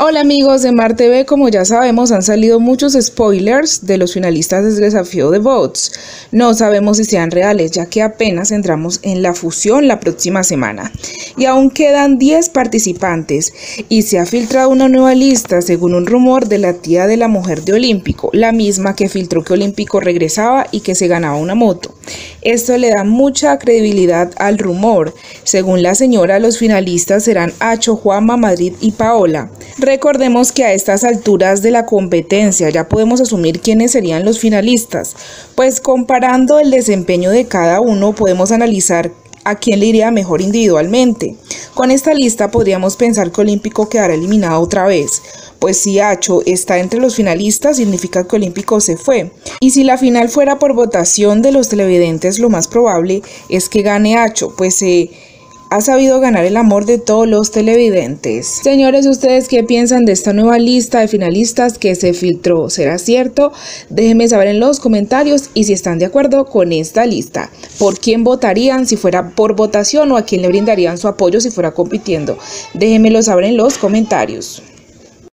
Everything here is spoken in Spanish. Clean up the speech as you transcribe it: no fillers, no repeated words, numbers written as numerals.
Hola amigos de Mar TV, como ya sabemos han salido muchos spoilers de los finalistas del desafío de Votes. No sabemos si sean reales ya que apenas entramos en la fusión la próxima semana. Y aún quedan 10 participantes y se ha filtrado una nueva lista según un rumor de la tía de la mujer de Olímpico, la misma que filtró que Olímpico regresaba y que se ganaba una moto. Esto le da mucha credibilidad al rumor. Según la señora, los finalistas serán Acho, Juanma, Madrid y Paola. Recordemos que a estas alturas de la competencia ya podemos asumir quiénes serían los finalistas, pues comparando el desempeño de cada uno podemos analizar a quién le iría mejor individualmente. Con esta lista podríamos pensar que Olímpico quedará eliminado otra vez, pues si Acho está entre los finalistas significa que Olímpico se fue. Y si la final fuera por votación de los televidentes, lo más probable es que gane Acho, pues ha sabido ganar el amor de todos los televidentes. Señores, ¿ustedes qué piensan de esta nueva lista de finalistas que se filtró? ¿Será cierto? Déjenme saber en los comentarios y si están de acuerdo con esta lista. ¿Por quién votarían si fuera por votación o a quién le brindarían su apoyo si fuera compitiendo? Déjenmelo saber en los comentarios.